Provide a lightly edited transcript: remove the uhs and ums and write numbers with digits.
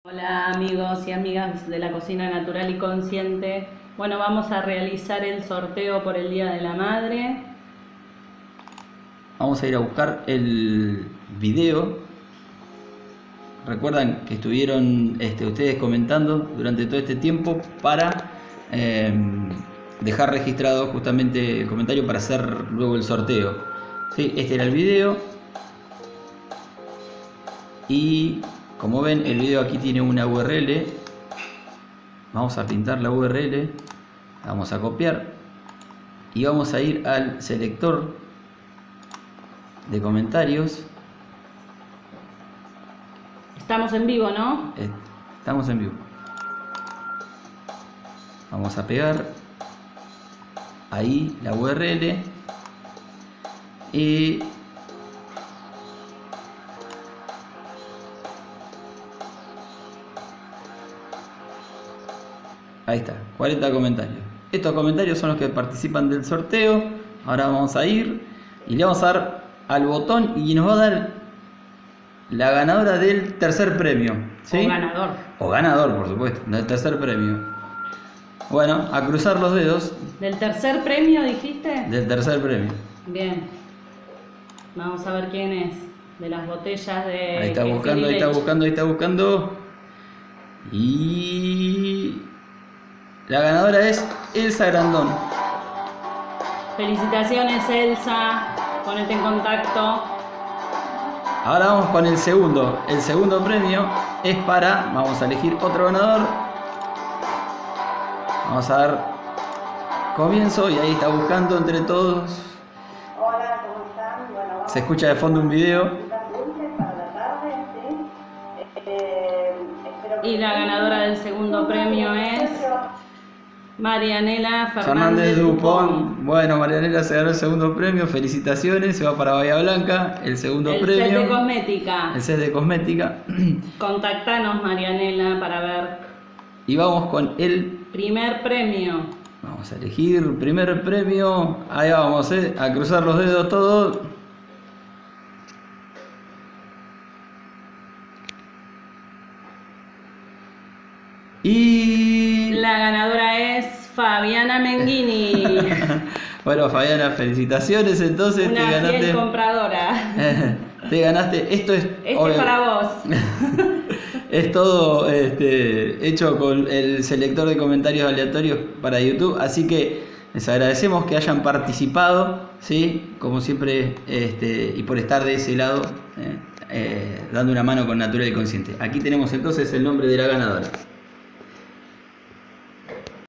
Hola amigos y amigas de la cocina natural y consciente. Bueno, vamos a realizar el sorteo por el Día de la Madre. Vamos a ir a buscar el video. Recuerdan que estuvieron ustedes comentando durante todo este tiempo para dejar registrado justamente el comentario para hacer luego el sorteo. ¿Sí? Este era el video. Y como ven, el video aquí tiene una URL. Vamos a pintar la URL, vamos a copiar y vamos a ir al selector de comentarios. Estamos en vivo, ¿no? Estamos en vivo. Vamos a pegar ahí la URL y ahí está, 40 comentarios. Estos comentarios son los que participan del sorteo. Ahora vamos a ir y le vamos a dar al botón y nos va a dar la ganadora del tercer premio. ¿Sí? O ganador. O ganador, por supuesto, del tercer premio. Bueno, a cruzar los dedos. ¿Del tercer premio dijiste? Del tercer premio. Bien. Vamos a ver quién es. De las botellas de... Ahí está buscando, ahí está buscando, ahí está buscando. Y... la ganadora es Elsa Grandón. Felicitaciones, Elsa. Ponete en contacto. Ahora vamos con el segundo. El segundo premio es para... vamos a elegir otro ganador. Vamos a dar comienzo y ahí está buscando entre todos. Hola, ¿cómo están? Bueno, Se escucha de fondo un video. para la tarde, ¿sí? Espero que... Y la ganadora del segundo premio es Marianela Fernández Dupont. Bueno, Marianela se ganó el segundo premio. Felicitaciones. Se va para Bahía Blanca. El segundo el premio. set de cosmética. El set de cosmética. Contactanos, Marianela, para ver. Y vamos con el Primer premio. vamos a elegir primer premio. Ahí vamos, a cruzar los dedos todos. Y La ganadora es Fabiana Menghini. bueno, Fabiana, felicitaciones. Entonces Una te ganaste. fiel compradora. Te ganaste. Esto es. Este es para vos. Es todo hecho con el selector de comentarios aleatorios para YouTube, así que les agradecemos que hayan participado, ¿sí? Como siempre, y por estar de ese lado, dando una mano con Natural y Consciente. Aquí tenemos entonces el nombre de la ganadora.